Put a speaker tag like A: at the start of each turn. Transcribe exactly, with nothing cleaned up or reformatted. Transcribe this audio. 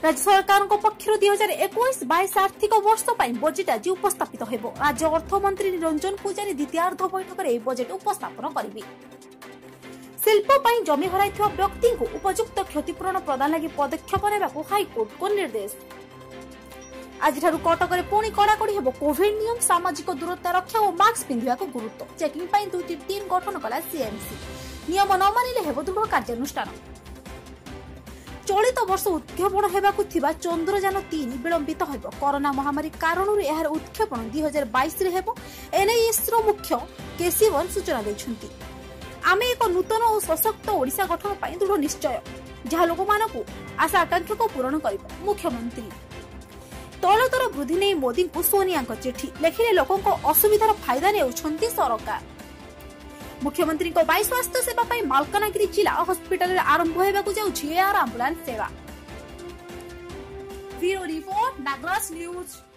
A: राज्य सरकार पक्षर दुई हजार एकुश बैश आर्थिक वर्ष बजेट आज उपस्थापित हो। राज्य अर्थमंत्री निरंजन पूजारी द्वितीयार्ध बैठक में बजेट उपस्थापन करेंगे। शिल्प जमी हर व्यक्ति को उपयुक्त क्षतिपूरण प्रदान लगी पदक्षेप ने हाइकोर्ट को निर्देश। आज कटक में पुणी कड़ाकड़ी हो कोविड नियम सामाजिक दूरता रक्षा और मास्क पिंधा को गुरुत्व। चेकिंग दुईटी टीम गठन कला सीएमसी। नियम न मानिले हेब दृढ़ कार्यानुष्ठान। चलित वर्ष उत्क्षेपण होगाकू चंद्रयान तीन विलंबित हो। कोरोना महामारी कारण यार उत्क्षेपण दुई हजार बैश एनआईएस मुख्य के सिवन सूचना देते। आमे एक नूतन और सशक्त ओडिशा गठन पर दृढ़ निश्चय जहाँ लोक मान आशा आकांक्षा को पूरण कर। मुख्यमंत्री तैल दर वृद्धि नहीं मोदी को सोनिया चिठी लिखिले लोकों असुविधार फायदा ने सरकार। मुख्यमंत्री स्वास्थ्य सेवा मालकानगिरी जिला हॉस्पिटल आरंभ होगा एयर एम्बुलेंस सेवा। Bureau report Nagraj news.